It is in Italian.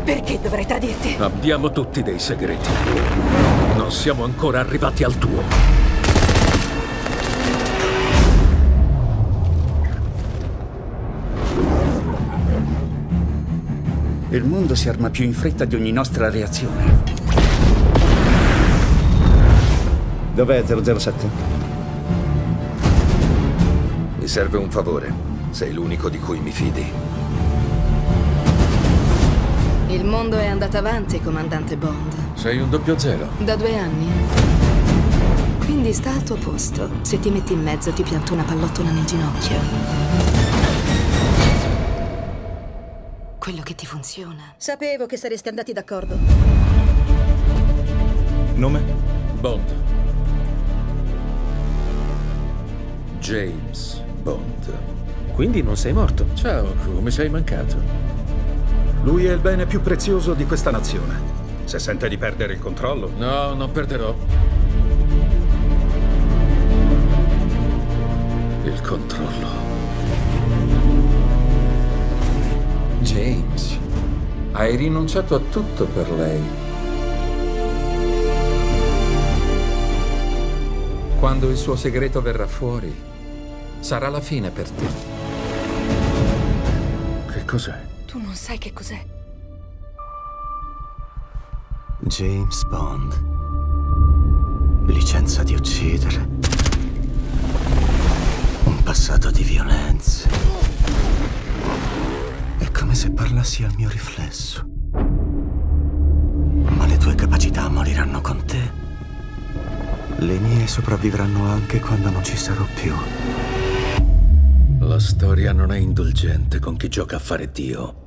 Perché dovrei tradirti? Abbiamo tutti dei segreti. Non siamo ancora arrivati al tuo. Il mondo si arma più in fretta di ogni nostra reazione. Dov'è 007? Mi serve un favore. Sei l'unico di cui mi fidi. Il mondo è andato avanti, comandante Bond. Sei un 00. Da 2 anni. Quindi sta al tuo posto. Se ti metti in mezzo ti pianto una pallottola nel ginocchio. Quello che ti funziona. Sapevo che sareste andati d'accordo. Nome? Bond. James Bond. Quindi non sei morto? Ciao, come sei mancato? Lui è il bene più prezioso di questa nazione. Se sente di perdere il controllo... No, non perderò. Il controllo. James, hai rinunciato a tutto per lei. Quando il suo segreto verrà fuori, sarà la fine per te. Che cos'è? Tu non sai che cos'è. James Bond. Licenza di uccidere. Un passato di violenze. È come se parlassi al mio riflesso. Ma le tue capacità moriranno con te. Le mie sopravvivranno anche quando non ci sarò più. La storia non è indulgente con chi gioca a fare Dio.